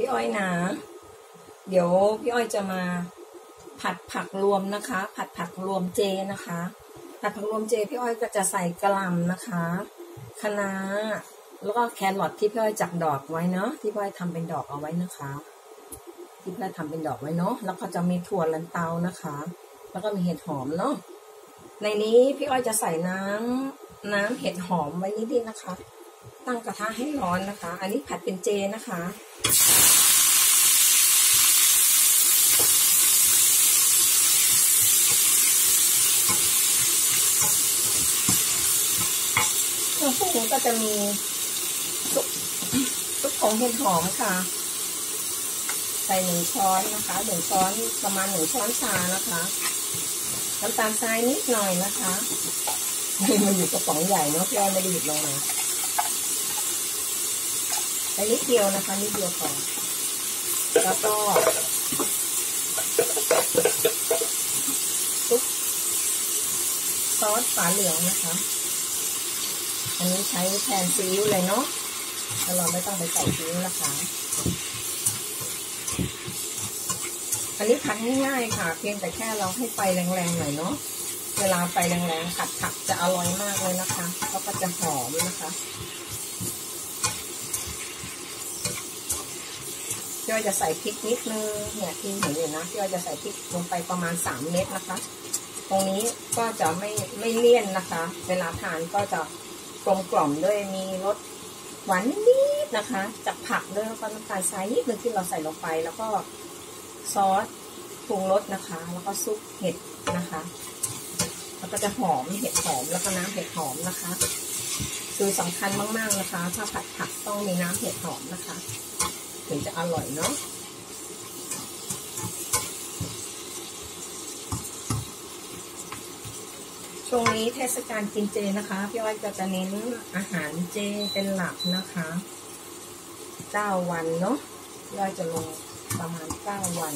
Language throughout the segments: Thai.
พี่อ้อยนะเดี๋ยวพี่อ้อยจะมาผัดผักรวมนะคะผัดผักรวมเจนะคะผัดผักรวมเจพี่อ้อยก็จะใส่กะหล่ำนะคะคะน้าแล้วก็แครอทที่พี่อ้อยจักดอกไว้เนาะที่พี่อ้อยทำเป็นดอกเอาไว้นะคะที่พี่อ้อยทำเป็นดอกไว้เนาะแล้วก็จะมีถั่วลันเตานะคะแล้วก็มีเห็ดหอมเนาะในนี้พี่อ้อยจะใส่น้ำเห็ดหอมไว้นิดๆนะคะตั้งกระทะให้ร้อนนะคะอันนี้ผัดเป็นเจนะคะเครื่องปรุงก็จะมีซุปของเห็ดหอมค่ะใส่1 ช้อนนะคะ1 ช้อนประมาณ1 ช้อนชานะคะน้ำตาลทรายนิดหน่อยนะคะนี่มันอยู่กระป๋องใหญ่เนาะพี่อ้อยไม่ได้หยิบลงมาใส่นิดเดียวนะคะนิดเดียวพอแล้วก็ซุปซอสฝาเหลืองนะคะอันนี้ใช้แทนซีอิ๊วเลยเนาะเราไม่ต้องไปใส่ซีอิ๊วนะคะอันนี้ผัดง่ายๆค่ะเพียงแต่แค่เราให้ไฟแรงๆหน่อยเนาะเวลาไฟแรงๆผัดจะอร่อยมากเลยนะคะแล้วก็จะหอมนะคะพี่อ้อยจะใส่พริกนิดนึงเนี่ยที่เห็นอยู่นะพี่อ้อยจะใส่พริกลงไปประมาณ3 เม็ดนะคะตรงนี้ก็จะไม่เลี่ยนนะคะเวลาทานก็จะกลมกล่อมด้วยมีรสหวานนิดๆนะคะจากผักด้วยแล้วก็น้ำตาลทรายนิดนึงที่เราใส่ลงไปแล้วก็ซอสปรุงรสนะคะแล้วก็ซุปเห็ดนะคะแล้วก็จะหอมเห็ดหอมแล้วก็น้ำเห็ดหอมนะคะคือสำคัญมากๆนะคะถ้าผัดผักต้องมีน้ำเห็ดหอมนะคะถึงจะอร่อยเนาะช่วงนี้เทศกาลกินเจนะคะพี่อ้อยก็จะเน้นอาหารเจเป็นหลักนะคะ9 วันเนาะพี่อ้อยจะลงประมาณ9 วัน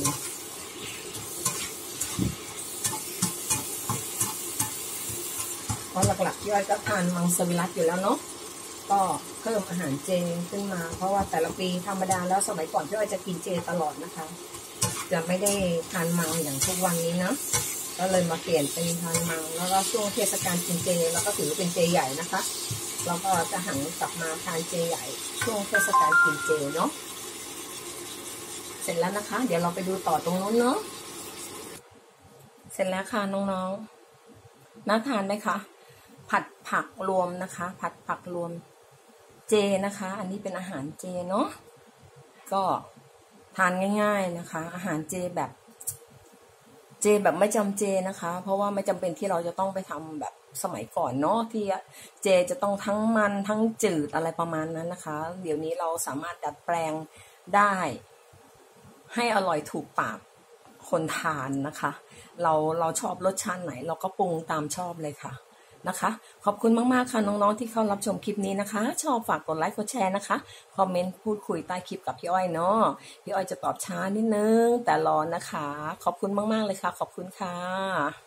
เพราะหลักๆพี่อ้อยก็ทานมังสวิรัติอยู่แล้วเนาะก็เพิ่มอาหารเจขึ้นมาเพราะว่าแต่ละปีธรรมดาแล้วสมัยก่อนพี่อ้อยจะกินเจตลอดนะคะจะไม่ได้ทานมังอย่างทุกวันนี้นะก็เลยมาเปลี่ยนเป็นทานมังแล้วก็ช่วงเทศกาลกินเจแล้วก็ถือเป็นเจใหญ่นะคะแล้วก็จะหันกลับมาทานเจใหญ่ช่วงเทศกาลกินเจเนาะเสร็จแล้วนะคะเดี๋ยวเราไปดูต่อตรงนู้นเนาะเสร็จแล้วค่ะน้องๆน่าทานไหมคะผัดผักรวมนะคะผัดผักรวมเจนะคะอันนี้เป็นอาหารเจเนาะก็ทานง่ายๆนะคะอาหารเจแบบไม่จำเจนะคะเพราะว่าไม่จำเป็นที่เราจะต้องไปทำแบบสมัยก่อนเนาะที่เจจะต้องทั้งมันทั้งจืดอะไรประมาณนั้นนะคะเดี๋ยวนี้เราสามารถดัดแปลงได้ให้อร่อยถูกปากคนทานนะคะเราชอบรสชาติไหนเราก็ปรุงตามชอบเลยค่ะนะคะขอบคุณมากๆค่ะน้องๆที่เข้ารับชมคลิปนี้นะคะชอบฝากกดไลค์กดแชร์นะคะคอมเมนต์พูดคุยใต้คลิปกับพี่อ้อยเนาะพี่อ้อยจะตอบช้านิดนึงแต่รอนะคะขอบคุณมากๆเลยค่ะขอบคุณค่ะ